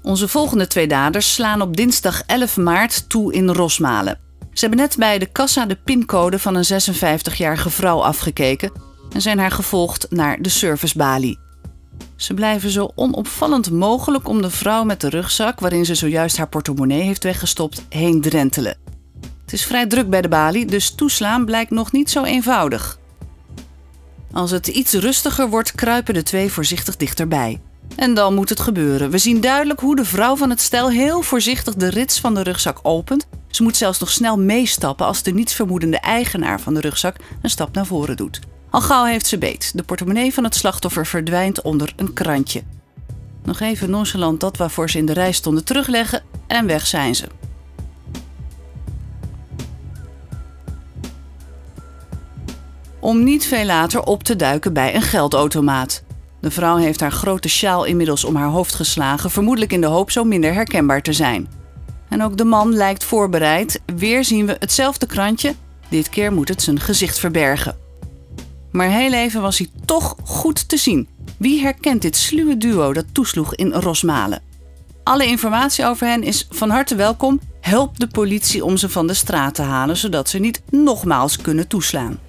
Onze volgende 2 daders slaan op dinsdag 11 maart toe in Rosmalen. Ze hebben net bij de kassa de pincode van een 56-jarige vrouw afgekeken en zijn haar gevolgd naar de servicebalie. Ze blijven zo onopvallend mogelijk om de vrouw met de rugzak, waarin ze zojuist haar portemonnee heeft weggestopt, heen drentelen. Het is vrij druk bij de balie, dus toeslaan blijkt nog niet zo eenvoudig. Als het iets rustiger wordt, kruipen de 2 voorzichtig dichterbij. En dan moet het gebeuren. We zien duidelijk hoe de vrouw van het stel heel voorzichtig de rits van de rugzak opent. Ze moet zelfs nog snel meestappen als de nietsvermoedende eigenaar van de rugzak een stap naar voren doet. Al gauw heeft ze beet. De portemonnee van het slachtoffer verdwijnt onder een krantje. Nog even nonchalant dat waarvoor ze in de rij stonden terugleggen en weg zijn ze. Om niet veel later op te duiken bij een geldautomaat. De vrouw heeft haar grote sjaal inmiddels om haar hoofd geslagen, vermoedelijk in de hoop zo minder herkenbaar te zijn. En ook de man lijkt voorbereid. Weer zien we hetzelfde krantje. Dit keer moet het zijn gezicht verbergen. Maar heel even was hij toch goed te zien. Wie herkent dit sluwe duo dat toesloeg in Rosmalen? Alle informatie over hen is van harte welkom. Help de politie om ze van de straat te halen, zodat ze niet nogmaals kunnen toeslaan.